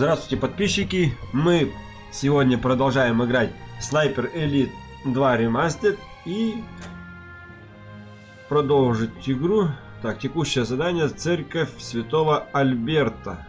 Здравствуйте, подписчики! Мы сегодня продолжаем играть Sniper Elite 2 Remastered и продолжить игру. Так, текущее задание: Церковь Святого Альберта.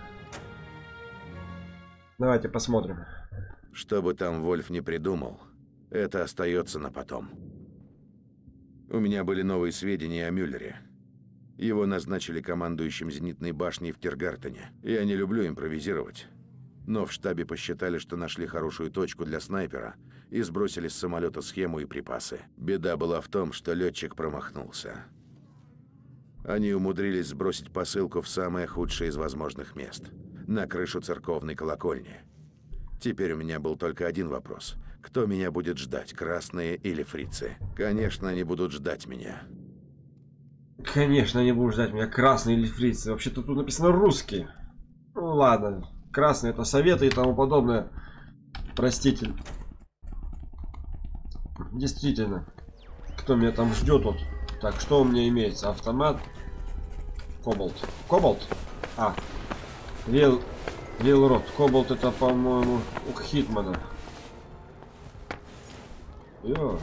Давайте посмотрим. Что бы там Вольф не придумал, это остается на потом. У меня были новые сведения о Мюллере. Его назначили командующим зенитной башней в Тиргартене. Я не люблю импровизировать. Но в штабе посчитали, что нашли хорошую точку для снайпера и сбросили с самолета схему и припасы. Беда была в том, что летчик промахнулся. Они умудрились сбросить посылку в самое худшее из возможных мест – на крышу церковной колокольни. Теперь у меня был только один вопрос. Кто меня будет ждать, красные или фрицы? Конечно, они будут ждать меня. Конечно, они будут ждать меня, красные или фрицы. Вообще-то тут написано русские. Ну ладно, красные это советы и тому подобное. Простите. Действительно, кто меня там ждет вот. Так, что у меня имеется? Автомат. Кобальт. Кобальт? А. Вилрод. Кобальт это, по-моему, у Хитмана. Йо.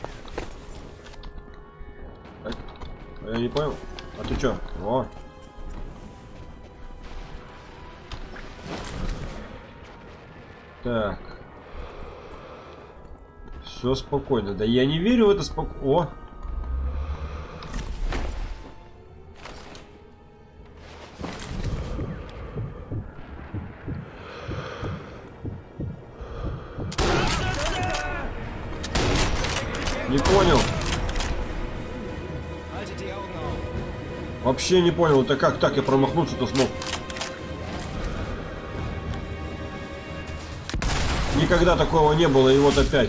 Так. Я не понял. А ты чё? О. Так. Все спокойно. Да я не верю в это спокойно. О. Не понял. Вообще не понял, это как так я промахнуться-то смог? Никогда такого не было, и вот опять.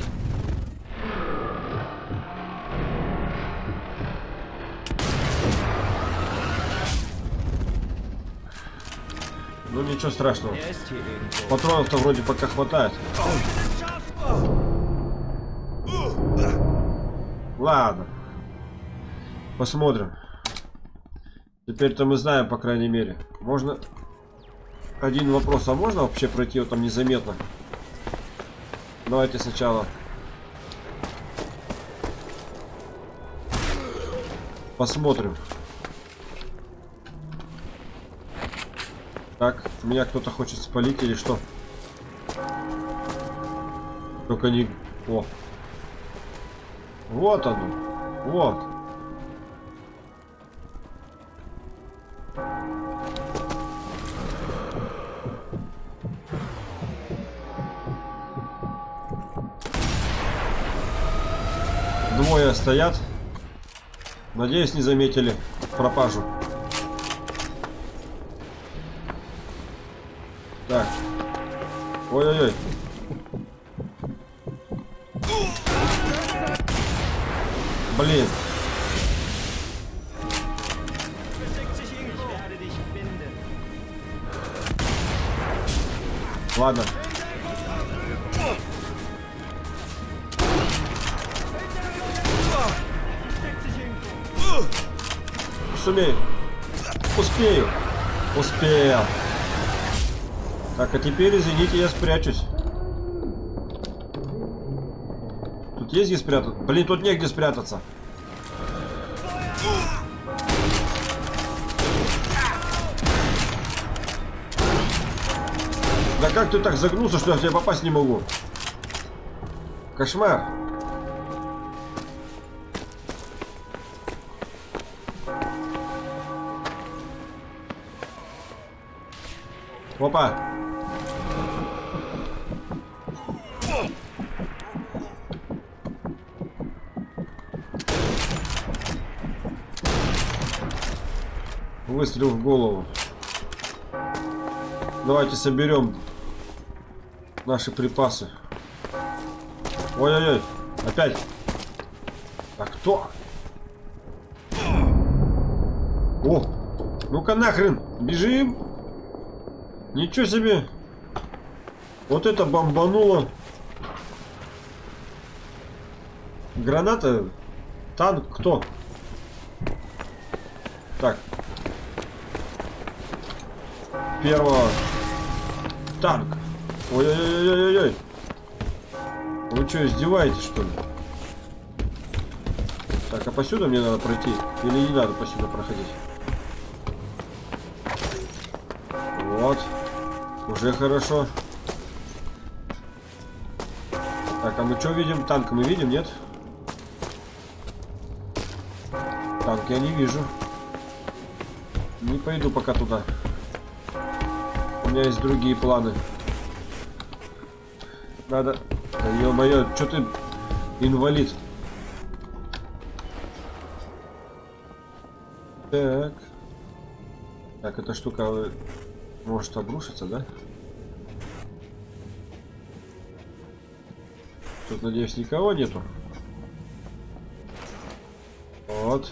Ну ничего страшного. Патронов-то вроде пока хватает. Ладно. Посмотрим. Теперь-то мы знаем, по крайней мере. Можно... Один вопрос, а можно вообще пройти его там незаметно? Давайте сначала посмотрим. Так, меня кто-то хочет спалить или что? Только не... О. Вот оно. Вот. Двое стоят. Надеюсь, не заметили пропажу. Так. Ой-ой-ой. Блин. Ладно. Сумею. Успею. Успел. Так, а теперь, извините, я спрячусь. Тут есть где спрятаться? Блин, тут негде спрятаться. Да как ты так загнулся, что я в тебя попасть не могу? Кошмар. Опа. Выстрел в голову. Давайте соберем наши припасы. Ой-ой-ой. Опять. А кто? О! Ну-ка нахрен. Бежим. Ничего себе. Вот это бомбануло. Граната. Танк. Кто? Так. Первого Танк. Ой-ой-ой-ой-ой. Вы что, издеваетесь, что ли? Так, а посюда мне надо пройти? Или не надо посюда проходить? Вот. Уже хорошо. Так, а мы что видим? Танк мы видим, нет? Танк я не вижу. Не пойду пока туда. У меня есть другие планы. Надо... Да ё-моё, что ты инвалид? Так. Так, эта штука может обрушиться, да? Тут, надеюсь, никого нету. Вот.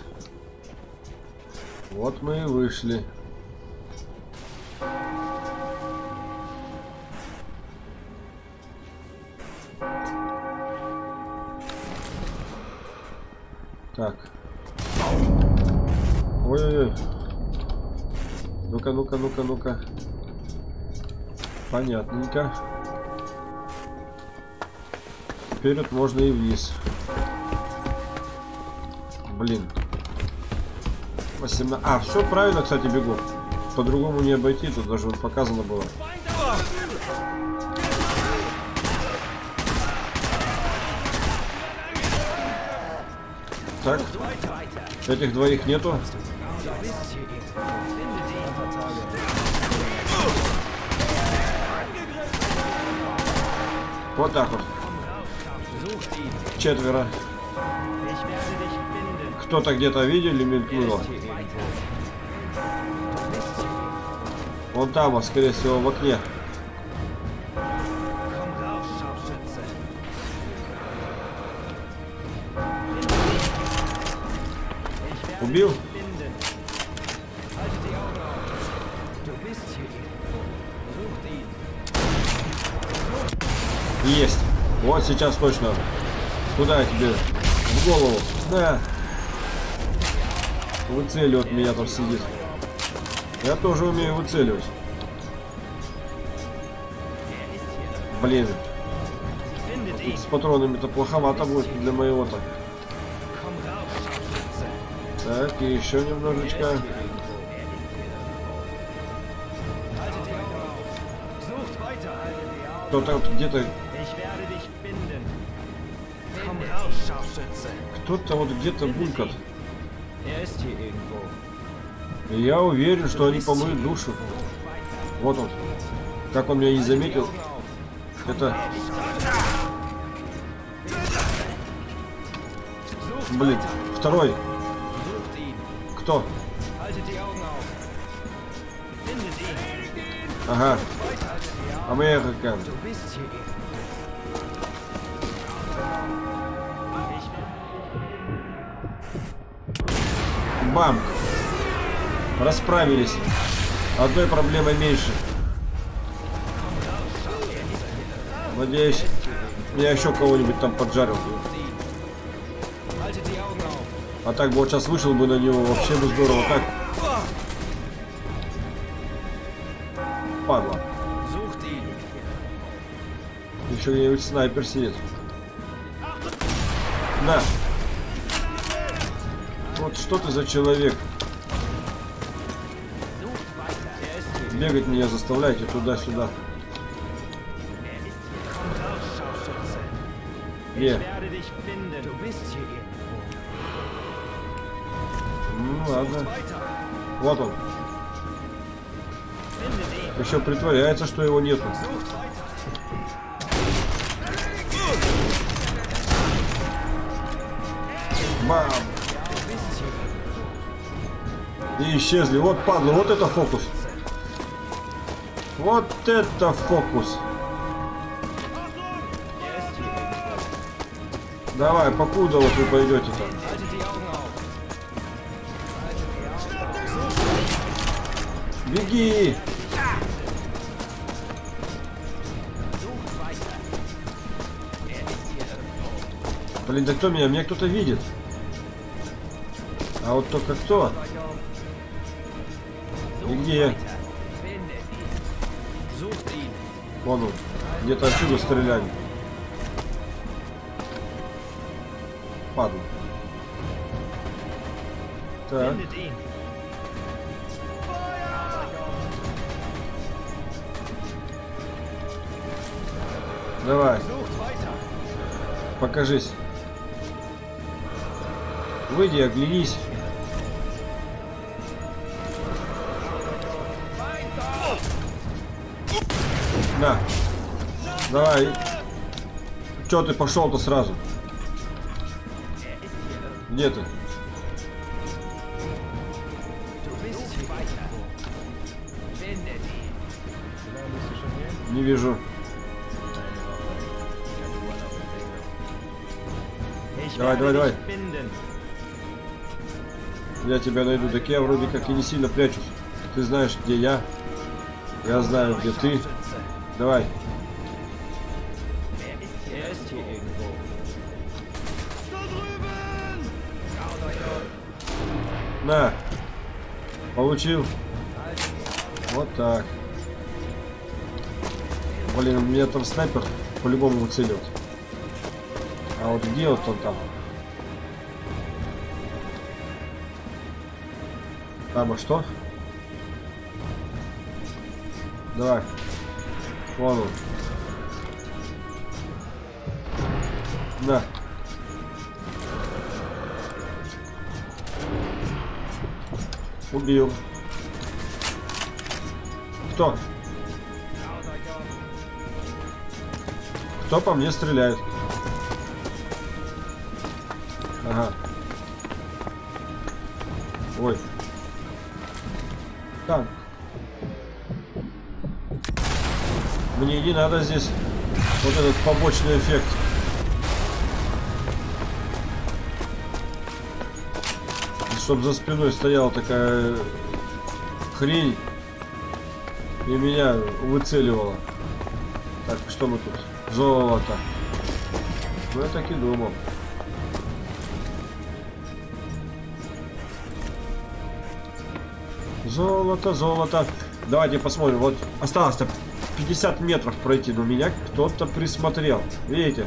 Вот мы и вышли. Так. Ой-ой-ой. Ну-ка, ну-ка, ну-ка, ну-ка. Понятненько. Вперед можно и вниз. Блин. 18. А, все правильно, кстати, бегу. По-другому не обойти, тут даже вот показано было. Так. Этих двоих нету. Вот так вот. Четверо. Кто-то где-то видел или мелькнуло? Вон там, скорее всего, в окне. Убил? Есть. Вот сейчас точно. Куда я тебе? В голову. Да. Выцеливает меня там сидит. Я тоже умею выцеливать. Блин. Тут с патронами-то плоховато будет для моего-то. Так, и еще немножечко. Кто-то где-то... Кто-то вот где-то булькает. И я уверен, что они по мою душу. Вот он. Как он меня не заметил. Это... Блин, второй. Кто? Ага. Америка. Бам! Расправились. Одной проблемой меньше. Надеюсь, я еще кого-нибудь там поджарил. А так бы вот сейчас вышел бы на него, вообще бы здорово. Так. Падла. Еще где-нибудь снайпер сидит. На. Вот что ты за человек? Бегать меня заставляйте туда-сюда. Где? Ну ладно. Вот он. Еще притворяется, что его нету. Бам! И исчезли. Вот падла, вот это фокус. Вот это фокус. Давай, покуда вот вы пойдете-то? Беги! Блин, да кто меня? Меня кто-то видит. А вот только кто? И где? Вон он. Где-то отсюда стреляли. Падла. Так. Давай. Покажись. Выйди, оглянись. На. Давай. Чё ты пошел-то сразу? Где ты? Не вижу. Давай, давай, давай. Я тебя найду. Так я вроде как и не сильно прячусь. Ты знаешь, где я. Я знаю, где ты. Давай. На. Получил. Вот так. Блин, у меня там снайпер по-любому выцеливает. А вот где вот он там? Там, а что? Давай. Вон он. На. Убил. Кто? Кто по мне стреляет? Ага. Ой. Так. Мне не надо здесь вот этот побочный эффект. Чтоб за спиной стояла такая хрень и меня выцеливала. Так, что мы тут? Золото. Ну, я так и думал. Золото, золото. Давайте посмотрим. Вот осталось-то 50 метров пройти, но меня кто-то присмотрел. Видите?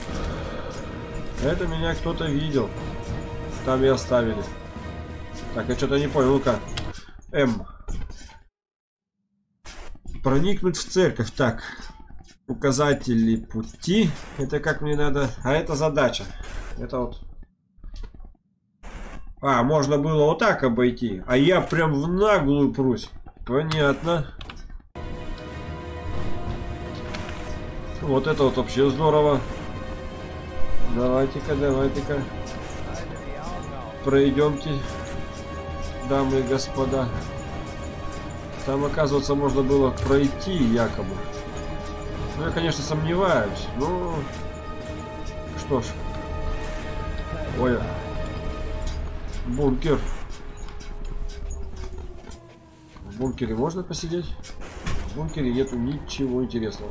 Это меня кто-то видел. Там и оставили. Так, я что-то не понял. Ну-ка. М. Проникнуть в церковь. Так. Указатели пути. Это как мне надо. А это задача. Это вот. А, можно было вот так обойти. А я прям в наглую прусь. Понятно. Вот это вот вообще здорово. Давайте-ка, давайте-ка. Пройдемте, дамы и господа. Там, оказывается, можно было пройти якобы. Ну, я, конечно, сомневаюсь. Но... Что ж. Ой. Бункер. В бункере можно посидеть? В бункере нету ничего интересного.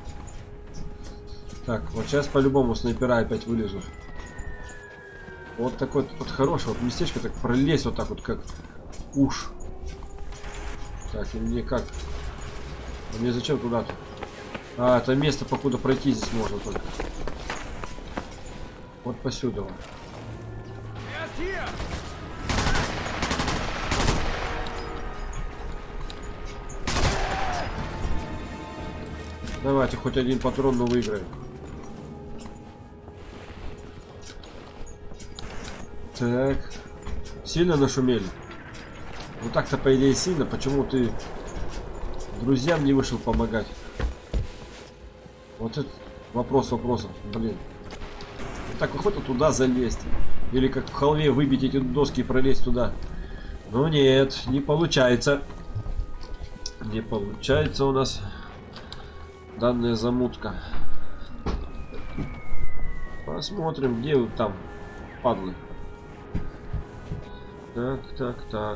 Так, вот сейчас по-любому снайпера опять вылезут. Вот такой вот хороший вот местечко, так пролезть вот так вот, как уж. Так, и мне как? А мне зачем туда-то? А, это место, покуда пройти здесь можно только. Вот посюда. Давайте хоть один патрон, но выиграем. Так. Сильно нашумели? Ну так-то по идее сильно. Почему ты друзьям не вышел помогать? Вот это вопрос вопросов. Блин. Так охота туда залезть. Или как в халве выбить эти доски и пролезть туда. Но нет, не получается. Не получается у нас данная замутка. Посмотрим, где вот там падлы. Так, так, так.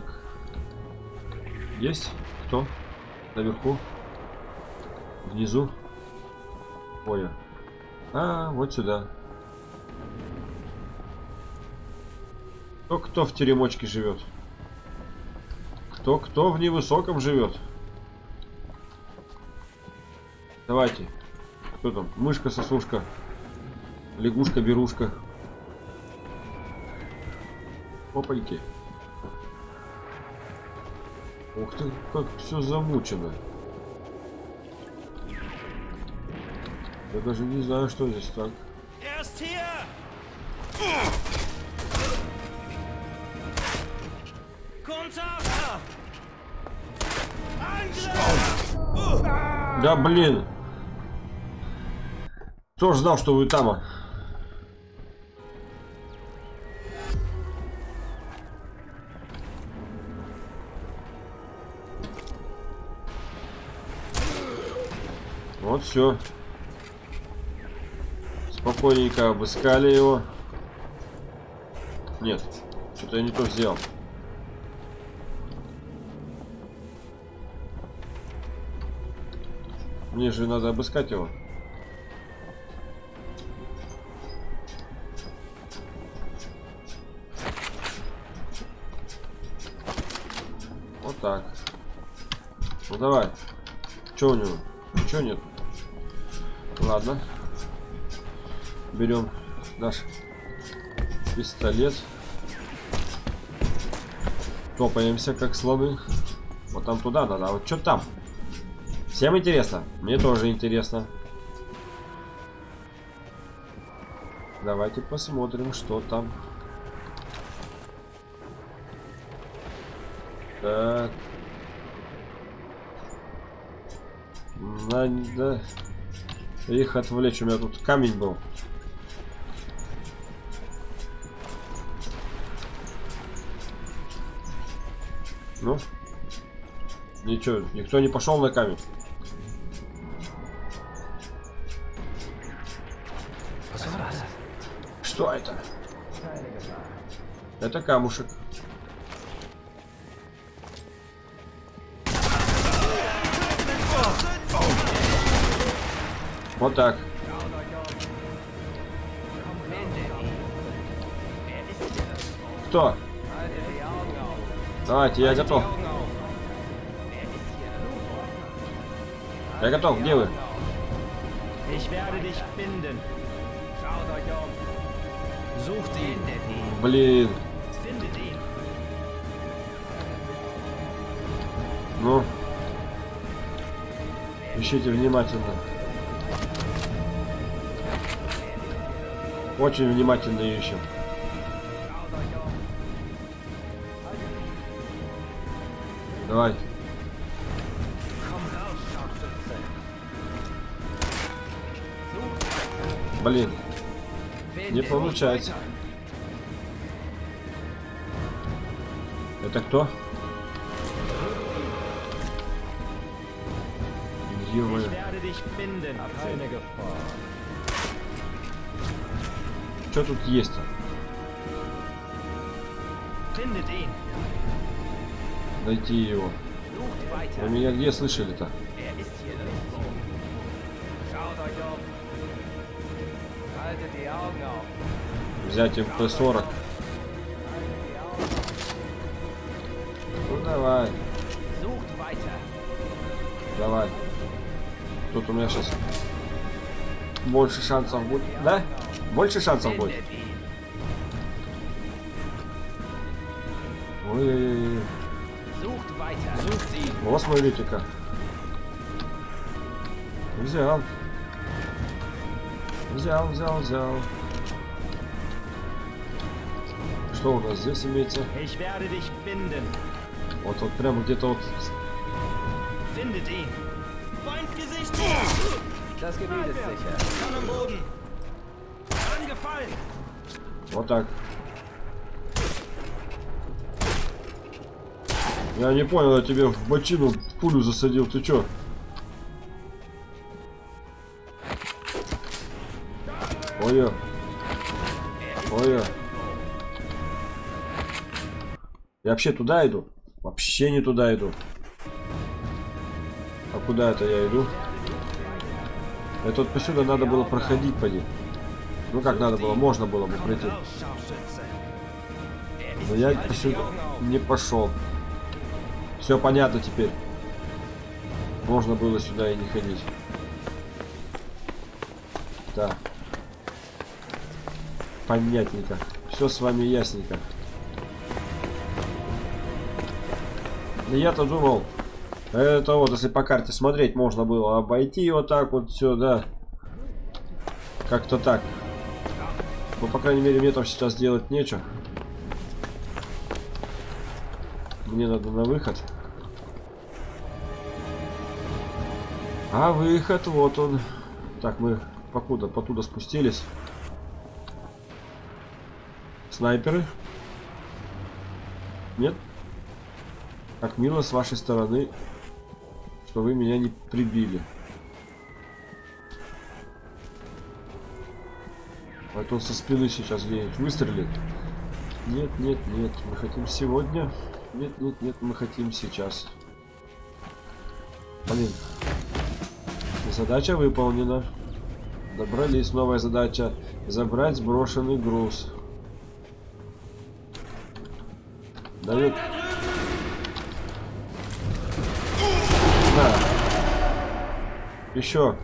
Есть? Кто? Наверху? Внизу? Ой. А, вот сюда. Кто в теремочке живет? Кто в невысоком живет? Давайте. Кто там? Мышка-сосушка. Лягушка-берушка. Опаньки. Ух ты, как все замучено. Я даже не знаю, что здесь так. Да блин. Кто ж знал, что вы там? Вот все. Спокойненько обыскали его. Нет, что-то я не то сделал. Мне же надо обыскать его. Вот так. Ну давай. Что у него? Ничего нет. Ладно. Берем наш пистолет. Топаемся как слоны. Вот там туда надо. А вот что там? Всем интересно? Мне тоже интересно. Давайте посмотрим, что там. Так. Надо их отвлечь. У меня тут камень был. Ну? Ничего, никто не пошел на камень. Что это? Это камушек. Вот так. Кто? Давайте, я готов. Я готов, где вы? Блин. Ну. Ищите внимательно. Очень внимательно ищем. Давай. Блин. Не получается. Это кто? Ё-моё. Что тут есть-то? Найти его. Вы меня где слышали-то? Взять МП-40. Ну давай. Давай. Тут у меня сейчас больше шансов будет. Да? Больше шансов будет. Ой-ой-ой. Вот смотрите-ка. Взял. Взял. Что у нас здесь имеется? Вот прямо где-то вот. Вот так. Я не понял, я тебе в бочину пулю засадил, ты чё? Ой-ой. Я вообще туда иду? Вообще не туда иду. А куда это я иду? Это вот посюда надо было проходить по ним. Ну как надо было? Можно было бы пройти. Но я посюда не пошел. Все понятно теперь. Можно было сюда и не ходить. Так. Понятненько. Все с вами ясненько. Я-то думал, это вот, если по карте смотреть, можно было обойти вот так вот все, да. Как-то так. Но, по крайней мере, мне там сейчас делать нечего. Мне надо на выход. А выход, вот он. Так, мы потуда спустились. Снайперы? Нет? Как мило с вашей стороны, что вы меня не прибили. А то он со спины сейчас где-нибудь выстрелит. Нет, нет, нет, мы хотим сегодня. Нет, нет, нет, мы хотим сейчас. Блин. Задача выполнена. Добрались. Новая задача. Забрать сброшенный груз. Дают. Да. Еще.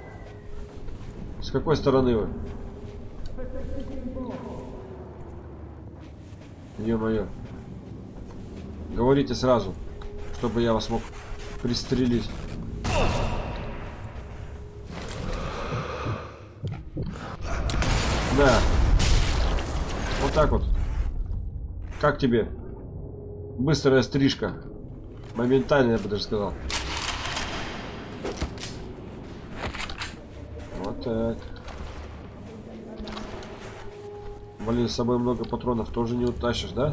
С какой стороны вы? Ё-моё. Говорите сразу, чтобы я вас мог пристрелить. Да. Вот так вот. Как тебе? Быстрая стрижка. Моментально, я бы даже сказал. Вот так. Блин, с собой много патронов тоже не утащишь, да?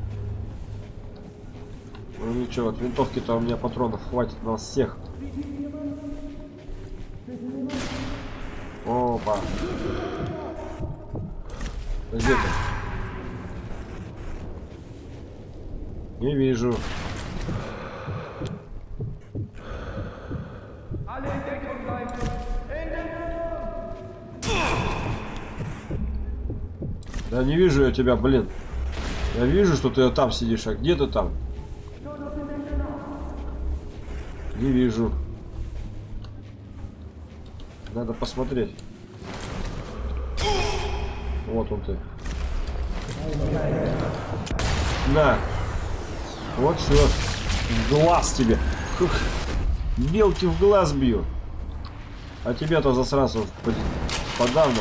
Ну ничего, от винтовки-то у меня патронов хватит на всех. Опа. Где ты? Не вижу. Да не вижу я тебя, блин. Я вижу, что ты там сидишь, а где ты там? Не вижу. Надо посмотреть. Вот он ты. На. Вот все. В глаз тебе. Фух. Белки в глаз бью. А тебя-то засранцев подавно.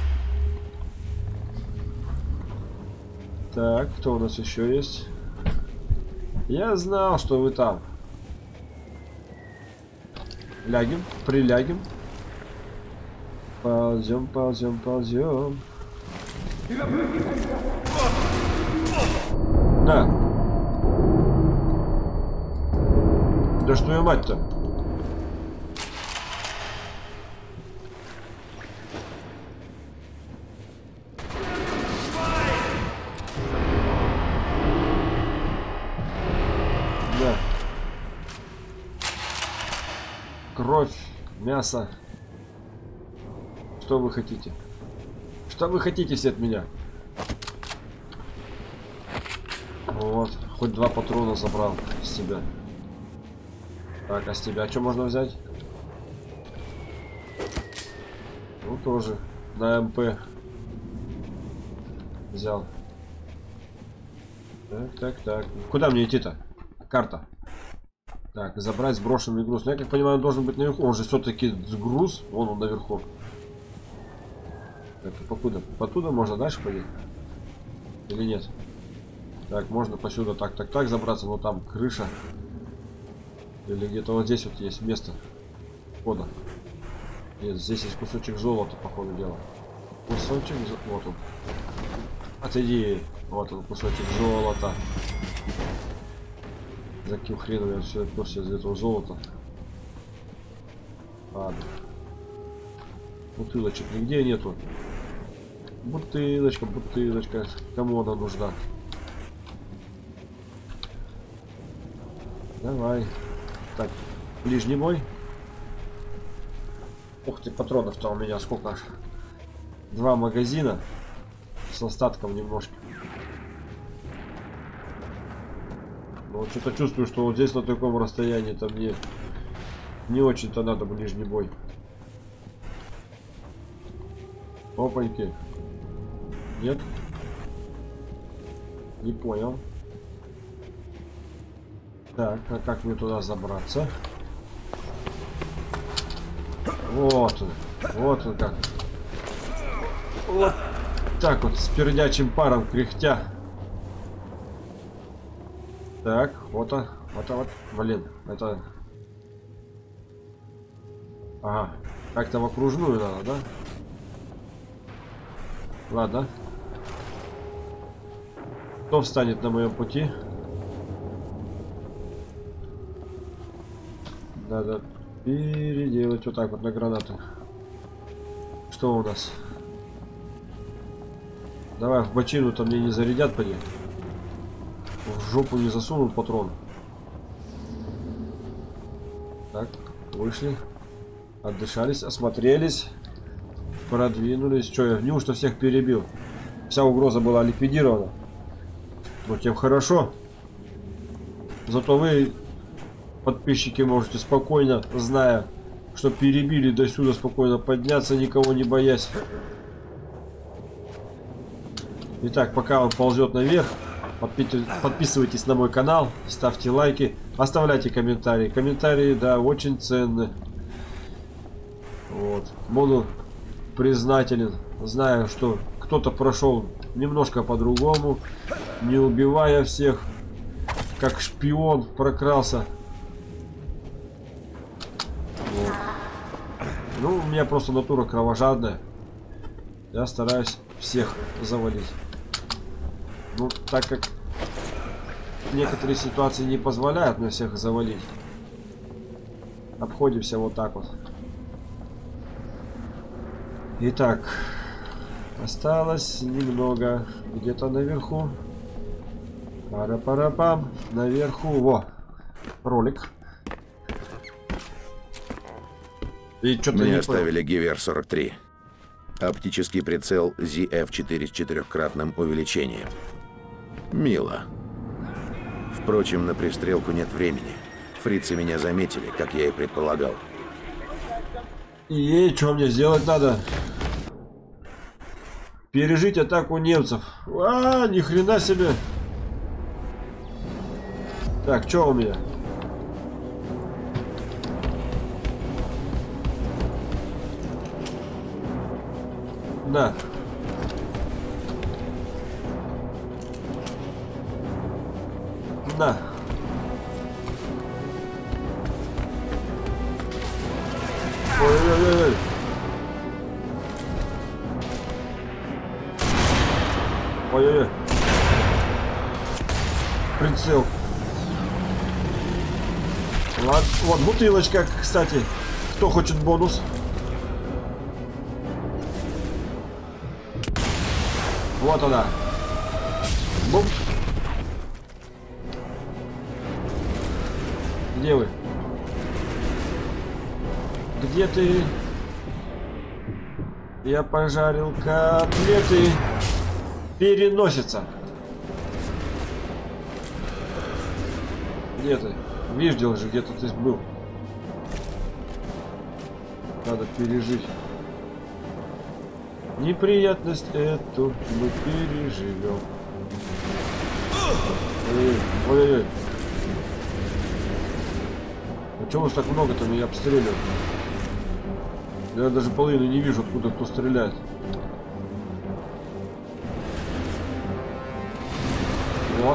Так, кто у нас еще есть? Я знал, что вы там. Лягем, прилягем. Ползем, ползем, ползем. Да. Да что я мать-то? Да. Кровь, мясо. Что вы хотите? Что вы хотите все от меня? Вот, хоть 2 патрона забрал с тебя. Так, а с тебя что можно взять? Ну тоже на МП взял. Так, так, так. Куда мне идти-то? Карта. Так, забрать сброшенный груз. Ну, я как понимаю, он должен быть наверху. Он же все-таки груз. Вон он наверху. Так, покуда? Оттуда можно дальше пойти? Или нет? Так, можно посюда так, так, так забраться, но там крыша. Или где-то вот здесь вот есть место входа. Нет, здесь есть кусочек золота, по ходу дела. Кусочек золота. Вот он. Отойди. Вот он, кусочек золота. За каким хреном я все отперся из этого золота? Ладно. Бутылочек нигде нету. Бутылочка, бутылочка. Кому она нужна? Давай. Так, ближний бой. Ух ты, патронов-то у меня сколько аж? 2 магазина. С остатком немножко. Но вот что-то чувствую, что вот здесь на таком расстоянии-то мне не очень-то надо ближний бой. Опаньки. Нет? Не понял. Так, а как мне туда забраться? Вот он. Вот он как. Вот так вот, с пердячим паром кряхтя. Так, вот он. Вот. Блин, это... Ага. Как-то в окружную надо, да? Ладно. Кто встанет на моем пути? Надо переделать вот так вот на гранаты. Что у нас? Давай в бочину-то мне не зарядят, поди. В жопу не засунут патрон. Так, вышли. Отдышались, осмотрелись. Продвинулись. Что, я неужто всех перебил? Вся угроза была ликвидирована. Ну, тем хорошо. Зато вы, подписчики, можете спокойно, зная, что перебили, до сюда спокойно подняться, никого не боясь. Итак, пока он ползет наверх, подписывайтесь на мой канал, ставьте лайки, оставляйте комментарии. Комментарии, да, очень ценны. Вот. Буду признателен, зная, что кто-то прошел немножко по-другому, не убивая всех, как шпион прокрался. Вот. Ну, у меня просто натура кровожадная. Я стараюсь всех завалить. Ну, так как некоторые ситуации не позволяют мне всех завалить, обходимся вот так вот. Итак, осталось немного где-то наверху. Пара-пара-пам. Наверху. Во! Ролик. И что-то мне оставили Гивер-43. Оптический прицел ZF-4 с 4-кратным увеличением. Мило. Впрочем, на пристрелку нет времени. Фрицы меня заметили, как я и предполагал. И что мне сделать надо? Пережить атаку немцев. А, ни хрена себе. Так, что у меня? На. На. Ой-ой-ой. Ой-ой-ой. Прицел. Ладно. Вот бутылочка, кстати. Кто хочет бонус? Вот она. Бум. Где вы? Где ты? Я пожарил котлеты. Переносится. Где ты? Видел же, где-то ты был. Надо пережить. Неприятность эту мы переживем. Ой-ой-ой. А чего вас так много-то меня обстреливают? Я даже половину не вижу, откуда кто стреляет. О.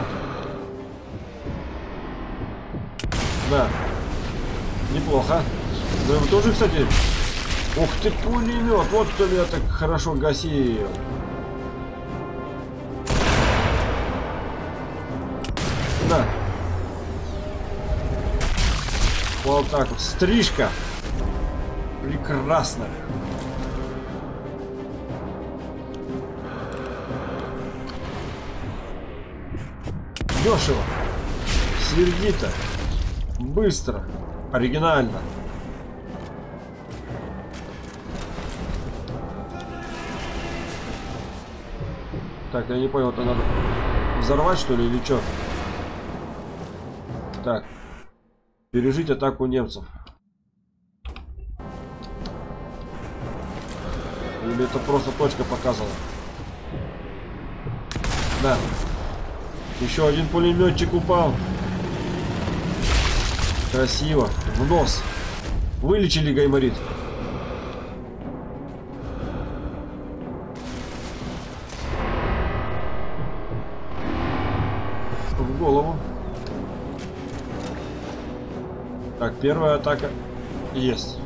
Да. Неплохо. Да вы тоже, кстати... Ух ты, пулемет! Вот кто меня так хорошо гасил. Да. Вот так вот. Стрижка. Прекрасно. Дешево. Сердито. Быстро. Оригинально. Так, я не понял, это надо взорвать, что ли, или что? Так. Пережить атаку немцев. Или это просто точка показывала? Да. Еще один пулеметчик упал. Красиво. В нос. Вылечили гайморит. В голову. Так, первая атака есть.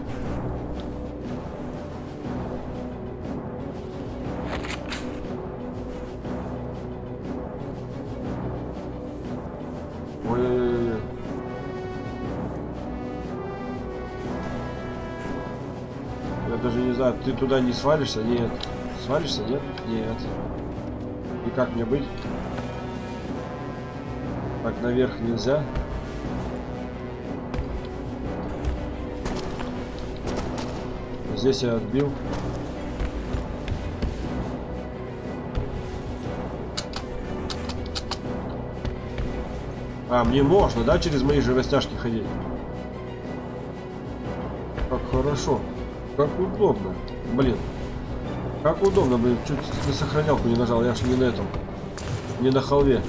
Ой-ой-ой. Я даже не знаю, ты туда не свалишься? Нет. Свалишься? Нет? Нет. И как мне быть? Так, наверх нельзя. Здесь я отбил. А, мне можно, да, через мои же растяжки ходить? Как хорошо. Как удобно. Блин. Как удобно, блин. Чуть на сохранялку не нажал. Я ж не на этом. Не на халве.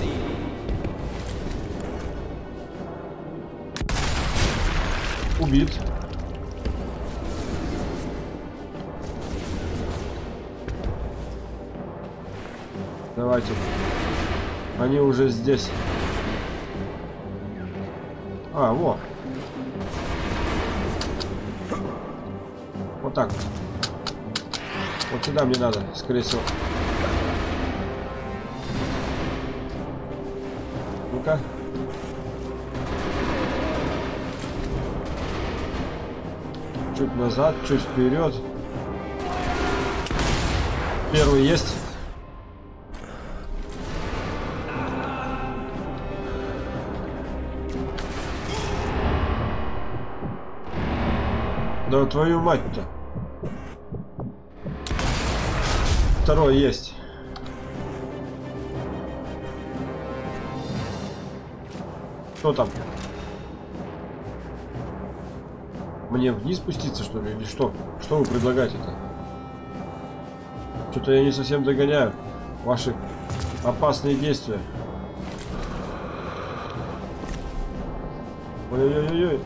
Убит. Давайте. Они уже здесь. А, вот. Вот так вот. Вот сюда мне надо, скорее всего. Ну-ка. Чуть назад, чуть вперед. Первый есть. Да твою мать-то. Второй есть. Кто там? Мне вниз спуститься, что ли, или что? Что вы предлагаете-то? Что-то я не совсем догоняю ваши опасные действия. Ой-ой-ой-ой.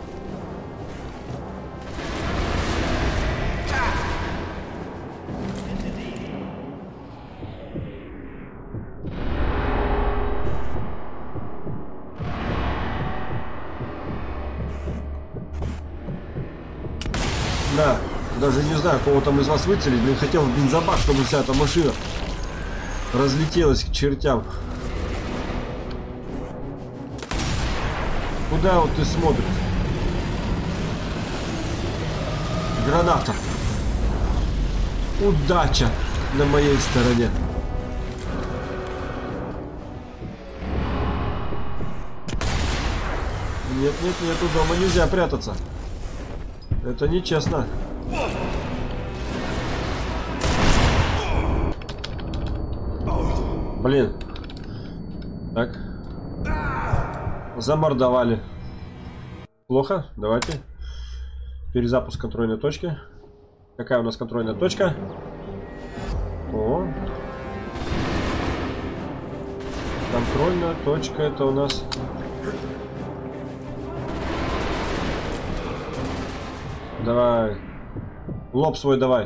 Да, даже не знаю, кого там из вас выцелить. Блин, хотел в бензобак, чтобы вся эта машина разлетелась к чертям. Куда вот ты смотришь? Граната. Удача на моей стороне. Нет, нет, нет, у дома нельзя прятаться. Это нечестно. Блин. Так. Замордовали. Плохо. Давайте. Перезапуск контрольной точки. Какая у нас контрольная точка? О. Контрольная точка это у нас... Давай. Лоб свой давай.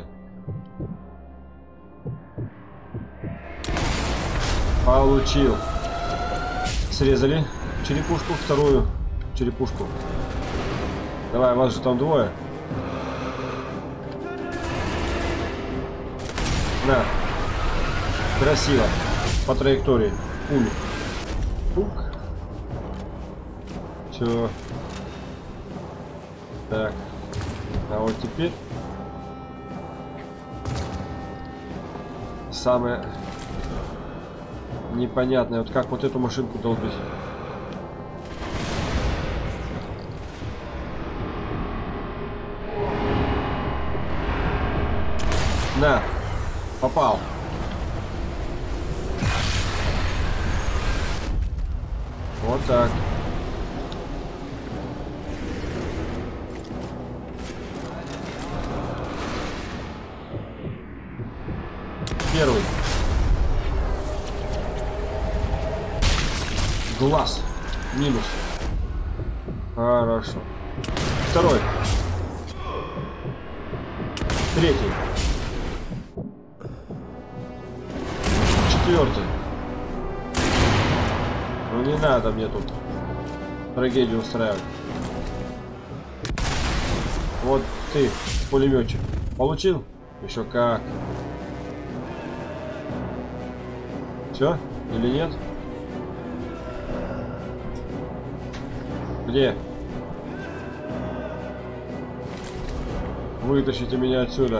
Получил. Срезали черепушку, вторую черепушку. Давай, вас же там двое. На. Красиво. По траектории. Пулю. Пук. Все. Так. А вот теперь самое непонятное, вот как вот эту машинку долбить. На, попал. Вот так. Первый. Глаз. Минус. Хорошо. Второй. Третий. Четвертый. Ну не надо мне тут трагедию устраивать. Вот ты, пулеметчик. Получил? Еще как. Все? Или нет? Где? Вытащите меня отсюда.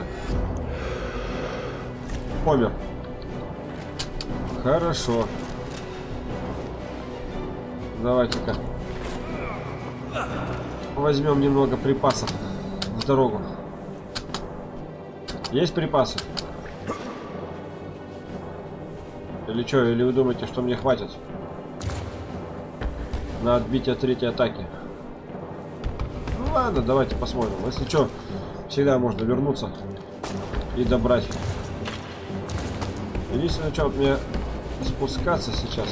Помер. Хорошо. Давайте-ка возьмем немного припасов в дорогу. Есть припасы? Или что? Или вы думаете, что мне хватит на отбитие третьей атаки? Ну ладно, давайте посмотрим. Если что, всегда можно вернуться и добрать. Единственное, что вот мне спускаться сейчас.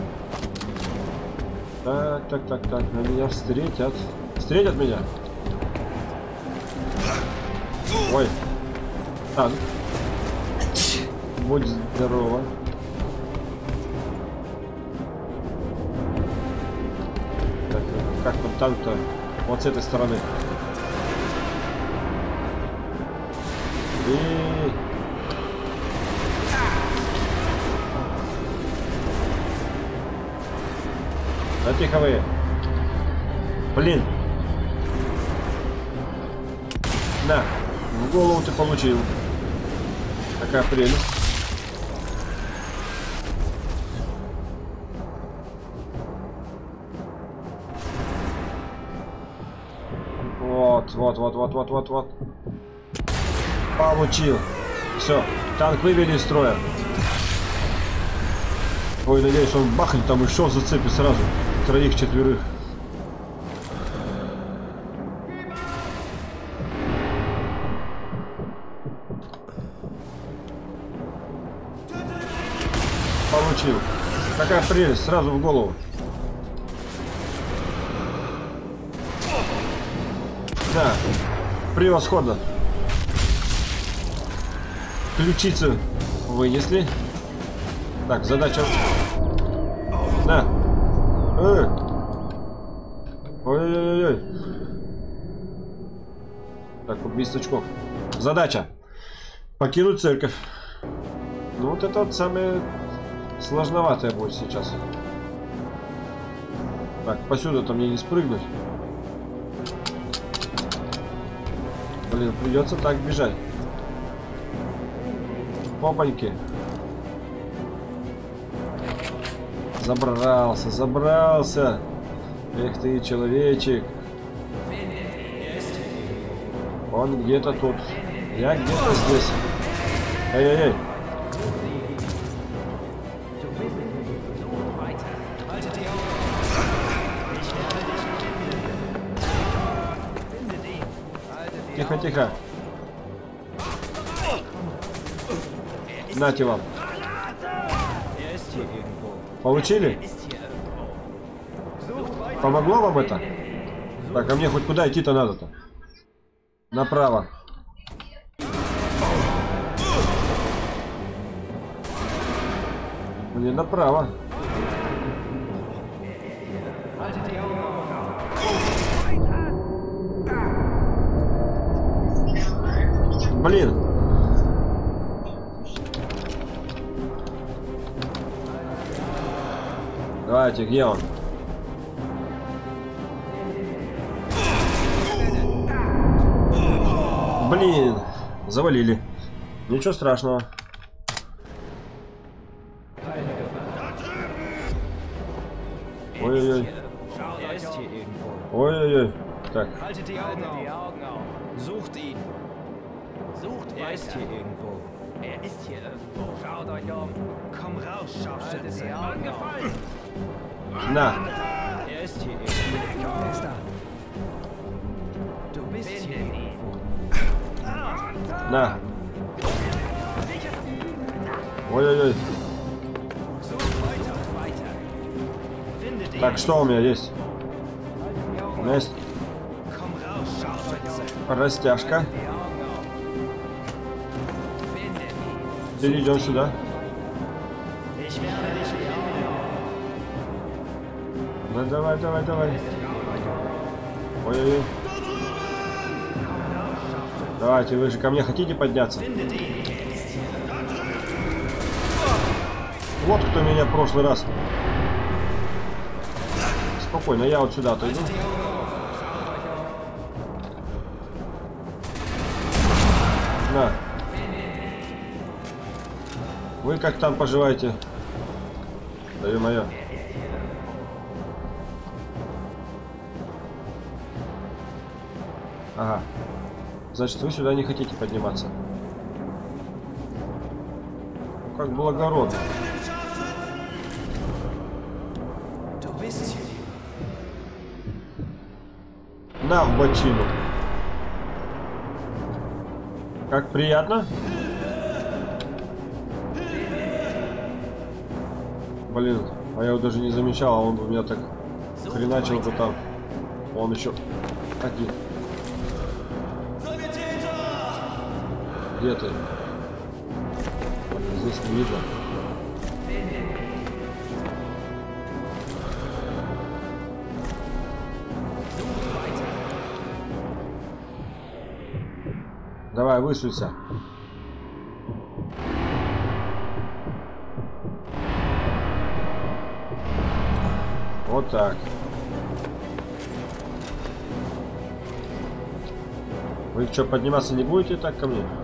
Так, на меня встретят. Встретят меня? Ой. Танк. Будь здорова. Так, как там танк-то? Вот с этой стороны. И... Да тихо вы. Блин. На. В голову ты получил. Такая прелесть. Вот. Получил. Все. Танк вывели из строя. Ой, надеюсь, он бахнет там еще зацепит сразу. Троих-четверых. Получил. Какая прелесть, сразу в голову. Да, превосходно. Ключицу вынесли. Так, задача. На. Ой-ой-ой. Так, убийство очков. Задача. Покинуть церковь. Ну вот это вот самое сложноватое будет сейчас. Так, посюда-то мне не спрыгнуть. Блин, придется так бежать. Опаньки. Забрался. Эх ты, человечек. Он где-то тут. Я где-то здесь. Эй-эй-эй. Тихо. Нате вам. Получили? Помогло вам это? Так, а мне хоть куда идти-то надо-то? Направо. Мне направо. Блин. Давайте, где он? Блин, завалили. Ничего страшного. Ой-ой-ой. Ой-ой-ой. Так. Sucht weiter. Ist hier irgendwo. Er ist hier irgendwo. Schaut euch um. Komm raus, Scharfschütze. Angefallen. На. Er ist hier irgendwo. Er ist da. Du bist hier irgendwo. На. Ой-ой-ой. Так, что у меня есть? У меня есть растяжка. Перейдем сюда. Ну давай, давай, давай. Ой-ой-ой. Давайте, вы же ко мне хотите подняться? Вот кто меня в прошлый раз. Спокойно, я вот сюда отойду. На. Вы как там поживаете? Да ё-моё. Ага. Значит, вы сюда не хотите подниматься. Ну, как благородно. На в бочину. Как приятно. Блин, а я его даже не замечал, а он у меня так хреначил бы там. Он еще один. Где ты? Здесь не видно. Давай, высунься. Вот так. Вы что, подниматься не будете так ко мне?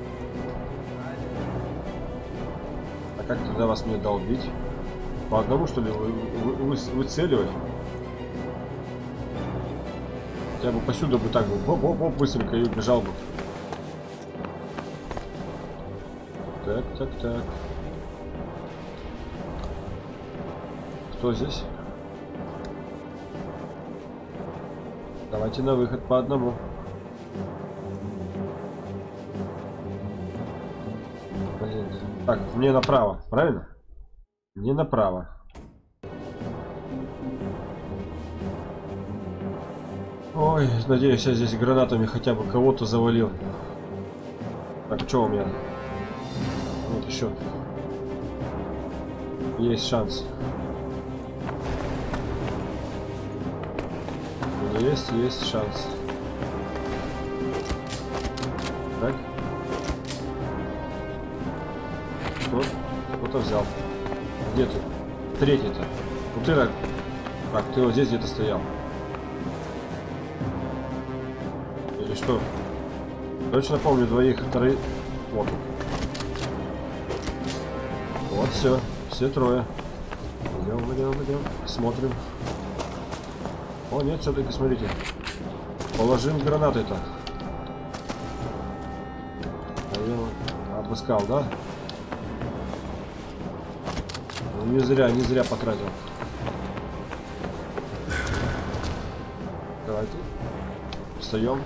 А как тогда вас мне долбить? По одному, что ли, выцеливать? Я бы посюда бы так бы, оп-оп-оп, быстренько и убежал бы. Так, так, так. Кто здесь? Давайте на выход по одному. Блин. Так, мне направо, правильно? Мне направо. Ой, надеюсь, я здесь гранатами хотя бы кого-то завалил. Так, что у меня? Вот еще. Есть шанс. Есть шанс. Так. Кто-то взял. Где ты? Третий-то. Ну ты так. Так, ты вот здесь где-то стоял. Или что? Точно помню двоих, вторых. Вот. Вот все. Все трое. Идем. Смотрим. О, нет, все-таки, смотрите. Положим гранаты-то. А я обыскал, да? Ну, не зря потратил. Давайте. Встаем.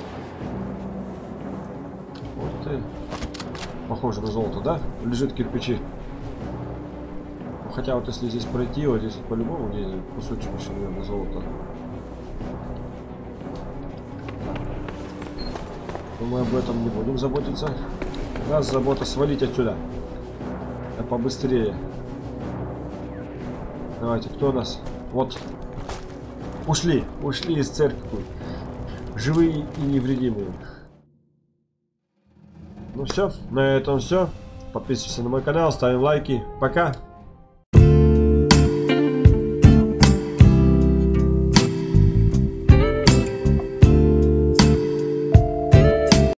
Вот ты. Похоже на золото, да? Лежит кирпичи. Ну, хотя вот если здесь пройти, вот здесь по-любому есть кусочек еще, наверное, золота. Но мы об этом не будем заботиться. У нас забота свалить отсюда. А побыстрее. Давайте, кто у нас? Вот. Ушли из церкви. Живые и невредимые. Ну все, на этом все. Подписывайся на мой канал, ставим лайки. Пока.